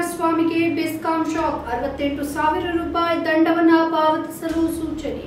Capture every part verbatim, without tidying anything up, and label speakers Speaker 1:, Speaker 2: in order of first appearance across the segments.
Speaker 1: ಕುಮಾರಸ್ವಾಮಿಗೆ BESCOM shock, ಅರವತ್ತೆಂಟು ಸಾವಿರ ರೂಪಾಯಿ ದಂಡವನ್ನು ಪಾವತಿಸಲು ಸೂಚನೆ.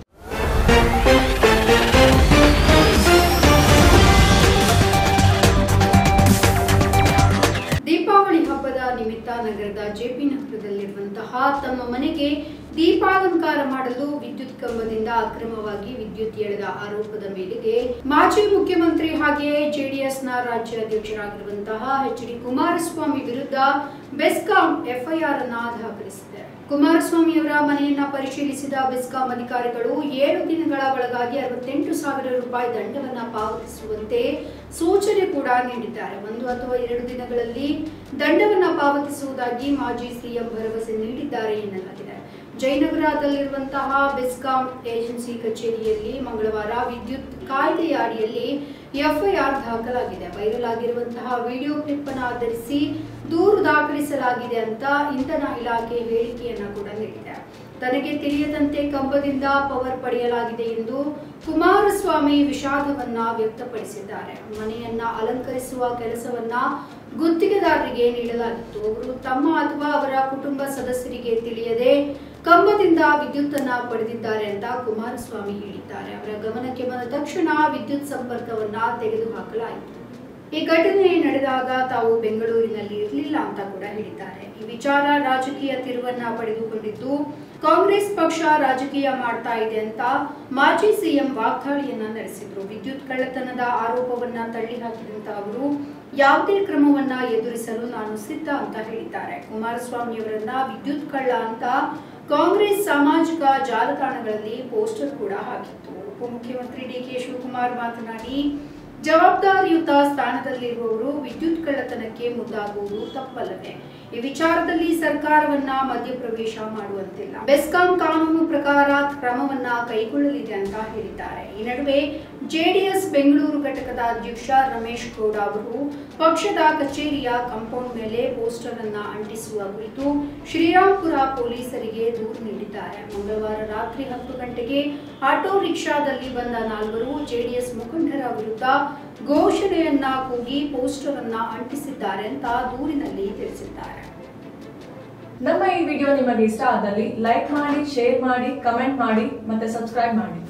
Speaker 1: ದೀಪಾವಳಿ ಹಬ್ಬದ ನಿಮಿತ್ತ ನಗರದ ಜೆಪಿ ನಗರದಲ್ಲಿರುವಂತಹ ತಮ್ಮ ಮನೆಗೆ ದೀಪಾಲಂಕಾರ ಮಾಡಲು ವಿದ್ಯುತ್ ಕಂಬದಿಂದ ಅಕ್ರಮವಾಗಿ ವಿದ್ಯುತ್ ಎಳೆದ ಆರೋಪದ ಮೇರೆಗೆ ಮಾಜಿ ಮುಖ್ಯಮಂತ್ರಿ ಹಾಗೆಯೇ ಜೆಡಿಎಸ್ನ ರಾಜ್ಯಾಧ್ಯಕ್ಷರಾಗಿರುವಂತಹ ಎಚ್ ಡಿ ಕುಮಾರಸ್ವಾಮಿ ವಿರುದ್ಧ ಬೆಸ್ಕಾಂ ಎಫ್ಐಆರ್ ಅನ್ನು ದಾಖಲಿಸಿದೆ. ಕುಮಾರಸ್ವಾಮಿ ಅವರ ಮನೆಯನ್ನ ಪರಿಶೀಲಿಸಿದ ಬೆಸ್ಕಾಂ ಅಧಿಕಾರಿಗಳು ಏಳು ದಿನಗಳ ಒಳಗಾಗಿ ಅರವತ್ತೆಂಟು ಸಾವಿರ ರೂಪಾಯಿ ದಂಡವನ್ನ ಪಾವತಿಸುವಂತೆ ಸೂಚನೆ ಕೂಡ ನೀಡಿದ್ದಾರೆ. ಒಂದು ಅಥವಾ ಎರಡು ದಿನಗಳಲ್ಲಿ ದಂಡವನ್ನ ಪಾವತಿಸುವುದಾಗಿ ಮಾಜಿ ಸಿಎಂ ಭರವಸೆ ನೀಡಿದ್ದಾರೆ ಎನ್ನಲಾಗಿದೆ. ಜಯನಗರದಲ್ಲಿರುವಂತಹ ಬೆಸ್ಕಾಂ ಏಜೆನ್ಸಿ ಕಚೇರಿಯಲ್ಲಿ ಮಂಗಳವಾರ ವಿದ್ಯುತ್ ಕಾಯ್ದೆಯ ಅಡಿಯಲ್ಲಿ ಎಫ್ಐಆರ್ ದಾಖಲಾಗಿದೆ. ವೈರಲ್ ಆಗಿರುವಂತಹ ವಿಡಿಯೋ ಕ್ಲಿಪ್ ಅನ್ನು ಆಧರಿಸಿ ದೂರು ದಾಖಲಿಸಲಾಗಿದೆ ಅಂತ ಇಂಧನ ಇಲಾಖೆ ಹೇಳಿಕೆಯನ್ನ ಕೂಡ ನೀಡಿದೆ. ತನಗೆ ತಿಳಿಯದಂತೆ ಕಂಬದಿಂದ ಪವರ್ ಪಡೆಯಲಾಗಿದೆ ಎಂದು ಕುಮಾರಸ್ವಾಮಿ ವಿಷಾದವನ್ನ ವ್ಯಕ್ತಪಡಿಸಿದ್ದಾರೆ. ಮನೆಯನ್ನ ಅಲಂಕರಿಸುವ ಕೆಲಸವನ್ನ ಗುತ್ತಿಗೆದಾರರಿಗೆ ನೀಡಲಾಗಿತ್ತು. ಅವರು ತಮ್ಮ ಅಥವಾ ಅವರ ಕುಟುಂಬ ಸದಸ್ಯರಿಗೆ ತಿಳಿಯದೆ ಕಂಬದಿಂದ ವಿದ್ಯುತ್ ಅನ್ನ ಪಡೆದಿದ್ದಾರೆ ಅಂತ ಕುಮಾರಸ್ವಾಮಿ ಹೇಳಿದ್ದಾರೆ. ಅವರ ಗಮನಕ್ಕೆ ಬಂದ ತಕ್ಷಣ ವಿದ್ಯುತ್ ಸಂಪರ್ಕವನ್ನ ತೆಗೆದುಹಾಕಲಾಯಿತು. ಈ ಘಟನೆ ನಡೆದಾಗ ತಾವು ಬೆಂಗಳೂರಿನಲ್ಲಿ ಇರಲಿಲ್ಲ ಅಂತ ಕೂಡ ಹೇಳಿದ್ದಾರೆ. ಈ ವಿಚಾರ ರಾಜಕೀಯ ತಿರುವನ್ನ ಪಡೆದುಕೊಂಡಿದ್ದು ಕಾಂಗ್ರೆಸ್ ಪಕ್ಷ ರಾಜಕೀಯ ಮಾಡ್ತಾ ಇದೆ ಅಂತ ಮಾಜಿ ಸಿಎಂ ವಾಗ್ದಾಳಿಯನ್ನ ನಡೆಸಿದ್ರು. ವಿದ್ಯುತ್ ಕಳ್ಳತನದ ಆರೋಪವನ್ನ ತಳ್ಳಿ ಹಾಕಿದಂತ ಅವರು ಯಾವುದೇ ಕ್ರಮವನ್ನ ಎದುರಿಸಲು ನಾನು ಸಿದ್ಧ ಅಂತ ಹೇಳಿದ್ದಾರೆ. ಕುಮಾರಸ್ವಾಮಿ ಅವರನ್ನ ವಿದ್ಯುತ್ ಕಳ್ಳ ಅಂತ ಕಾಂಗ್ರೆಸ್ ಸಾಮಾಜಿಕ ಜಾಲತಾಣಗಳಲ್ಲಿ ಪೋಸ್ಟರ್ ಕೂಡ ಹಾಕಿತ್ತು. ಉಪಮುಖ್ಯಮಂತ್ರಿ ಡಿ ಕೆ ಶಿವಕುಮಾರ್ ಮಾತನಾಡಿ, ಜವಾಬ್ದಾರಿಯುತ ಸ್ಥಾನದಲ್ಲಿರುವವರು ವಿದ್ಯುತ್ ಕಳ್ಳತನಕ್ಕೆ ಮುಂದಾಗುವುದು ತಪ್ಪಲ್ಲವೇ? ಈ ವಿಚಾರದಲ್ಲಿ ಸರ್ಕಾರವನ್ನ ಮಧ್ಯಪ್ರವೇಶ ಮಾಡುವಂತಿಲ್ಲ. ಬೆಸ್ಕಾಂ ಕಾನೂನು ಪ್ರಕಾರ ಕ್ರಮವನ್ನ ಕೈಗೊಳ್ಳಲಿದೆ ಅಂತ ಹೇಳಿದ್ದಾರೆ. ಈ ನಡುವೆ ಜೆಡಿಎಸ್ ಬೆಂಗಳೂರು ಘಟಕದ ಅಧ್ಯಕ್ಷ ರಮೇಶ್ ಗೌಡ ಅವರು ಪಕ್ಷದ ಕಚೇರಿಯ ಕಾಂಪೌಂಡ್ ಮೇಲೆ ಪೋಸ್ಟರ್ ಅನ್ನ ಅಂಟಿಸುವ ಕುರಿತು ಶ್ರೀರಾಂಪುರ ಪೊಲೀಸರಿಗೆ ದೂರು ನೀಡಿದ್ದಾರೆ. ಮಂಗಳವಾರ ರಾತ್ರಿ ಹತ್ತು ಗಂಟೆಗೆ ಆಟೋ ರಿಕ್ಷಾದಲ್ಲಿ ಬಂದ ನಾಲ್ವರು ಜೆಡಿಎಸ್ ಮುಖಂಡರ ವಿರುದ್ಧ ಘೋಷಣೆಯನ್ನ ಕೂಗಿ ಪೋಸ್ಟರ್ ಅನ್ನ ಅಂಟಿಸಿದ್ದಾರೆ ಅಂತ ದೂರಿನಲ್ಲಿ ತಿಳಿಸಿದ್ದಾರೆ.
Speaker 2: ನಮ್ಮ ಈ ವಿಡಿಯೋ ನಿಮಗೆ ಇಷ್ಟ ಆದಲ್ಲಿ ಲೈಕ್ ಮಾಡಿ, ಶೇರ್ ಮಾಡಿ, ಕಮೆಂಟ್ ಮಾಡಿ ಮತ್ತೆ ಸಬ್ಸ್ಕ್ರೈಬ್ ಮಾಡಿ.